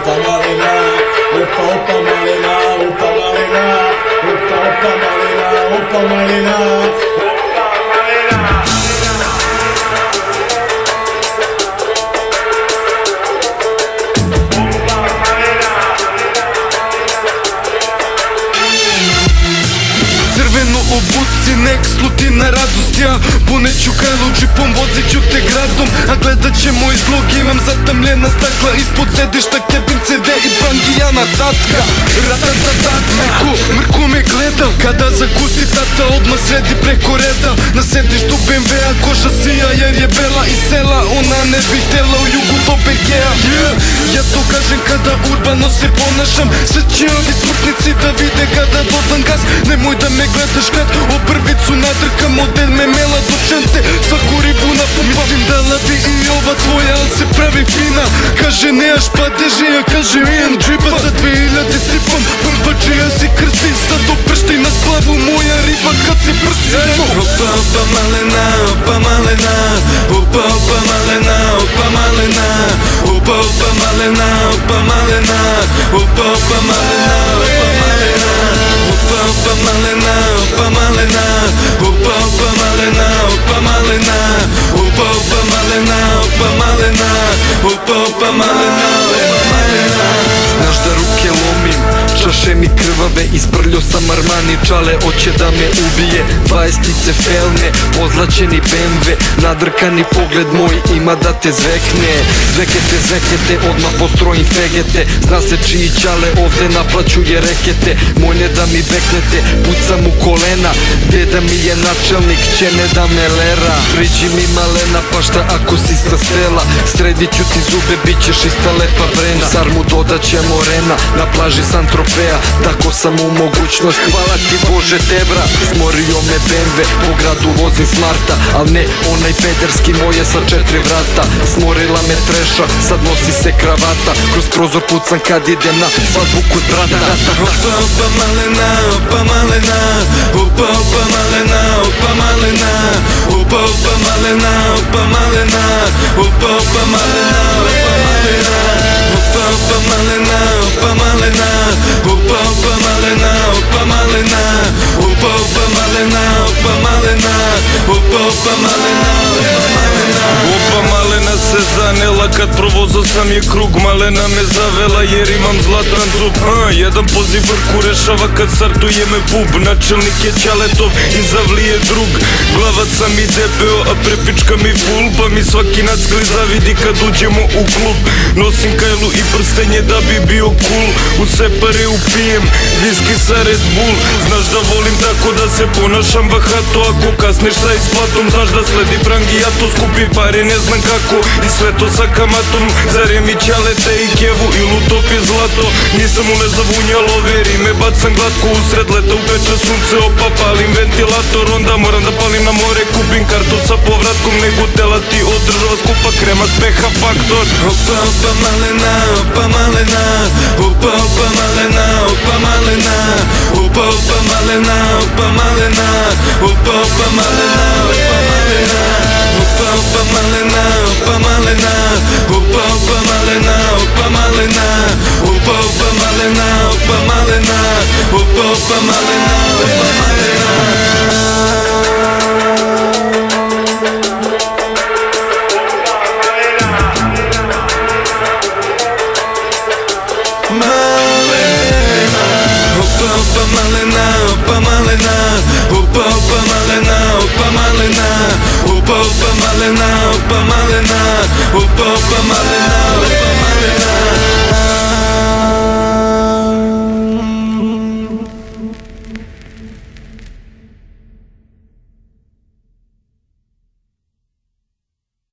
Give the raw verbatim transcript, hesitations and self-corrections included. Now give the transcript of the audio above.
upa malina, upa upa malina, upa malina, upa upa malina, upa malina. Crveno obuci, nek sluti na radost. Ja poneću kajlu, džipom vozit ću te gradom, a gledat ćemo izlog. Imam zatamljena stakla, ispod sedišta kebim ce de i bangijana tatka. Ratatatat, mrko, mrko me gleda. Kada zakusi tata, odmah sredi preko reda. Na sedištu be em ve-a koža sija jer je bela iz sela. Ona ne bi htjela u jugu do be ge-a. Ja to kažem kada urbano se ponašam. Sad će ovi smrtnici da vide kada dodam gas. Nemoj da me gledaš kad obrvicu nadrkam, model me mela do čante, svaku ribu napumpam. Mislim da labi i ova tvoja, al se pravi fina. Kaže nejaš pa deži, ja kaže imam džipa. Za dve hiljade sipam, prmpačija si krsti. Sad opršti na splavu moja riba kad se prsti. Opa opa malena, opa malena, opa opa malena, opa malena, opa opa malena, opa malena, opa opa malena, opa malena, opa opa malena, opa malena, opa opa malena, opa malena, opa opa malena, opa malena, opa opa malena, opa malena. Znaš da ruke lomim, čaše mi krvave, isprljio sam Armani, čale oće da me ubije. Dvaestice felne, pozlačeni be em ve, nadrkani pogled moj ima da te zvekne. Zvekete, zvekete, odmah postrojim fegete. Zna se čiji čale ovde naplaćuje rekete. Moj ne da mi beknete, pucam u kolena. Deda mi je načelnik, će ne da me lera. Priđi mi malena, pa šta ako si sa sela? Sredit ću ti zube, bit ćeš ista lepa brena. Sarmu dodat ćemo rena, na plaži San Tropea, tako sam u mogućnosti. Hvala ti Bože tebra, smorio me be em ve, po gradu vozim smarta. Al ne onaj pederski, moje sa četiri vrata. Smorila me treša, sad nosi se kravata. Kroz prozor pucam kad idem na svadbu kod brata. Opa opa malena, opa malena, opa opa malena, opa malena, opa opa malena, opa malena, opa opa malena, opa malena, opa opa malena, opa malena, opa opa malena, opa malena, opa opa malena, opa malena, opa opa malena, opa malena. Opa malena se zanela kad provozao sam je krug. Malena me zavela jer imam zlatan zub. Jedan poziv vrku rešava kad startuje me bub. Načelnik je Ćaletov i zavlije drug. Glavac sam i debeo, a prepička mi full. Pa mi svaki nackli zavidi kad uđemo u klub. Nosim kajlu i prstenje da bi bio cool. U separe upijem viski sa Red Bull. Znaš da volim tako da se ponašam bahato. Ako kasniš sa isplatom, znaš da sledi frangijato. Skupi pare ne znam kako i sve to sa kamatom. Zarem i Ćalete i Kevu i lutopi zlato. Nisam uleza vunjalo, veri me bacam glatko. Usred leta upeče sunce, opa palim ventilator. Onda moram da palim na more, kupim kartu sa povratkom. Nego tela ti održava skupa krema speha faktor. Opa opa malena, opa malena, opa opa malena, opa malena, opa opa malena, opa malena, opa opa malena, opa malena, opa opa malena, opa malena, opa opa malena, opa malena, opa opa malena, opa malena, opa opa malena, opa malena. Opa malena, opa malena, opa opa malena, opa malena, opa opa malena, opa malena, opa opa malena.